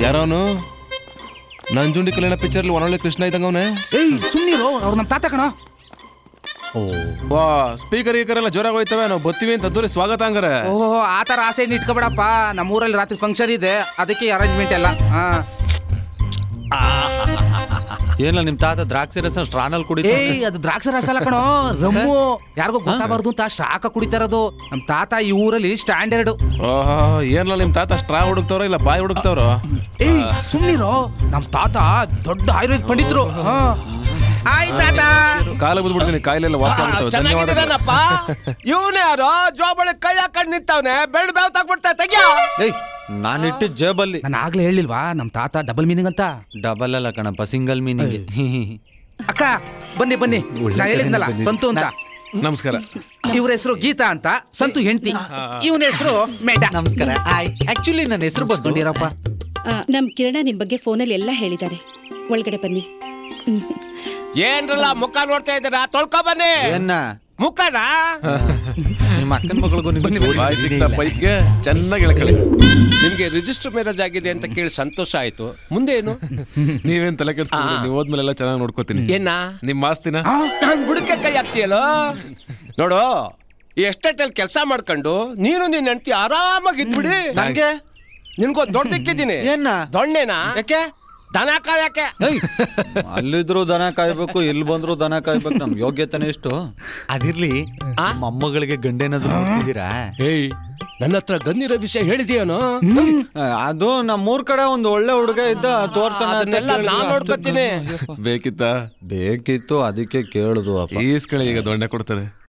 ಯಾರವನು? Nanjundi Kalyana picture ಒನೊಳ್ಳೆ ಕೃಷ್ಣ ಇದ್ದಂಗ ಅವನೇ. ಏಯ್ ಸುಮ್ನಿರೋ, ಅವ್ರು ನಮ್ಮ ತಾತ ಕಣ. ವಾ ಸ್ಪೀಕರ್ ಎಲ್ಲ ಜೋರಾಗಿ ಹೋಯ್ತವೆ, ನಾವು ಬರ್ತೀವಿ ಅಂತ ಅದ್ದೂರಿ ಸ್ವಾಗತ ಹಂಗಾರೆ. ಓಹೋ ಆ ಥರ ಆಸೆ ಇಟ್ಕೋಬೇಡಪ್ಪ, ನಮ್ಮೂರಲ್ಲಿ ರಾತ್ರಿ ಫಂಕ್ಷನ್ ಇದೆ, ಅದಕ್ಕೆ ಅರೇಂಜ್ಮೆಂಟ್ ಎಲ್ಲ. ಏನಿಲ್ಲ, ನಿಮ್ ತಾತ ದ್ರಾಕ್ಷಿ ರಸ ಸ್ಟ್ರಾನಲ್ಲಿ ಕುಡಿತಾರೆ. ಏಯ್ ಅದು ದ್ರಾಕ್ಷಿ ರಸ ಅಲ್ಲ ಕಣೋ, ರಮ್ಮು. ಯಾರಿಗೂ ಗೊತ್ತಾಗಬಾರ್ದು ಅಂತ ಶಾಖ ಕುಡಿತಾರದು. ನಮ್ಮ ತಾತ ಈ ಊರಲ್ಲಿ ಸ್ಟ್ಯಾಂಡರ್ಡ್. ಓಹೋ ಏನಿಲ್ಲ, ನಿಮ್ ತಾತ ಸ್ಟ್ರಾ ಹುಡುಕ್ತವ್ರ ಇಲ್ಲ ಬಾಯಿ ಹುಡುಕ್ತವ್ರು? ಏಯ್ ಸುಮ್ನಿರೋ, ನಮ್ಮ ತಾತ ದೊಡ್ಡ ಆಯುರ್ವೇದ ಪಂಡಿತರು. ಆಯ್ತಾತ ಕಾಲ ಬಿದ್ಬಿಡ್ತೀನಿ, ಕಾಯಿಲೆಲ್ಲ ವಾಸಿ ಆಗ್ತವೆ. ಚೆನ್ನಾಗಿದ್ದೀರನಪ್ಪ. ಇವನೇ ಯಾರೋ ಜೋಬಳಿ ಕೈ ಹಾಕೊಂಡು ನಿಂತವನೆ, ಬೆಳ್ಳು ಬೇವ್ ತಗ್ಬಿಡ್ತಾ ತೆಗ್ಯ. ಏಯ್ ನಾನಿಟ್ಟಿದ್ ಜೇಬಲ್ಲಿ. ನಾನು ಆಗ್ಲೇ ಹೇಳಿಲ್ವಾ ನಮ್ಮ ತಾತ ಡಬಲ್ ಮೀನಿಂಗ್ ಅಂತ? ಡಬಲ್ ಅಲ್ಲ ಕಣಪ್ಪ, ಸಿಂಗಲ್ ಮೀನಿಂಗ್. ಅಕ್ಕ ಬನ್ನಿ ಬನ್ನಿ, ನಾ ಹೇಳಿದ್ನಲ್ಲ ಸಂತು ಅಂತ. ನಮಸ್ಕಾರ. ಇವ್ರ ಹೆಸರು ಗೀತಾ ಅಂತ, ಸಂತು ಹೆಂಡತಿ. ಇವನ ಹೆಸರು ಮೇಡ. ನಮಸ್ಕಾರ. ಆಕ್ಚುಲಿ ನನ್ನ ಹೆಸರು ಬಂದಿರಪ್ಪ. ನಮ್ ಕಿರಣ ನಿಮ್ ಬಗ್ಗೆ ಫೋನಲ್ಲಿ ಎಲ್ಲ ಹೇಳಿದ್ದಾರೆ. ಒಳಗಡೆ ಬನ್ನಿ. ಏನ್ರಲ್ಲ ಮುಖ ನೋಡ್ತಾ ಇದ್ದೀರಾ? ತೊಳ್ಕೊ ಬನ್ನಿ ಏನ ಮುಖನ. ನಿಮ್ಮ ಅಕ್ಕನ ಮಗಳಿಗೂ ಬಾಯಿ ಸಿಗ್ತಾ ಪೈಪ್ಗೆ ಚೆನ್ನಾಗಿ ಎಳ್ಕೊಳ್ಳಿ. ನಿಮ್ಗೆ ರಿಜಿಸ್ಟರ್ ಮ್ಯಾರೇಜ್ ಆಗಿದೆ ಅಂತ ಕೇಳಿ ಸಂತೋಷ ಆಯ್ತು. ಮುಂದೆ ಏನು? ನೀವೇನ್ ತಲೆ ಕೆಡ್ಸ್ಕೊಂಡ್ರಿ, ನೀವು ಹೋದ್ಮೇಲೆ ಎಲ್ಲ ಚೆನ್ನಾಗಿ ನೋಡ್ಕೋತೀನಿ. ಏನ ನಿಮ್ಮ ಆಸ್ತಿನ ನಾನ್ ಬುಡಕ್ಕೆ ಕೈ ಹಾಕ್ತೀಯಲ್ಲೋ ನೋಡು. ಈ ಎಸ್ಟೇಟ್ ಅಲ್ಲಿ ಕೆಲಸ ಮಾಡ್ಕೊಂಡು ನೀನು ನಿನ್ನ ಹೆಂಡತಿ ಆರಾಮಾಗಿ ಇದ್ಬಿಡಿ. ನಂಗೆ ನಿನ್ಗೊಂದು ದೊಡ್ಡ ದಿಕ್ಕಿದ್ದೀನಿ. ಏನ ದೊಣ್ಣೆನಾ? ಯಾಕೆ? ದನ ಕಾಯಕ್ಕೆ. ಅಲ್ಲಿದ್ರು ದನ ಕಾಯ್ಬೇಕು, ಇಲ್ಲಿ ಬಂದ್ರು ದನ ಕಾಯ್ಬೇಕು. ನಮ್ ಯೋಗ್ಯತೆನೇ ಇಷ್ಟು. ಅದಿರ್ಲಿ, ಮೊಮ್ಮಗಳಿಗೆ ಗಂಡೇನಾದ್ರು ನೋಡ್ತಿದ್ದೀರಾ? ಏಯ್ ನನ್ನ ಹತ್ರ ಗಂದಿರೋ ವಿಷಯ ಹೇಳಿದೀಯನು? ಅದು ನಮ್ಮೂರ್ ಕಡೆ ಒಂದು ಒಳ್ಳೆ ಹುಡುಗ ಇದ್ದ, ತೋರ್ಸೋಣ. ನಾನ್ ನೋಡ್ಕೊತೀನಿ. ಬೇಕಿತ್ತಾ? ಬೇಕಿತ್ತು, ಅದಕ್ಕೆ ಕೇಳುದು. ಈಸ್ಕಳಿ, ಈಗ ದೊಣ್ಣೆ ಕೊಡ್ತಾರೆ.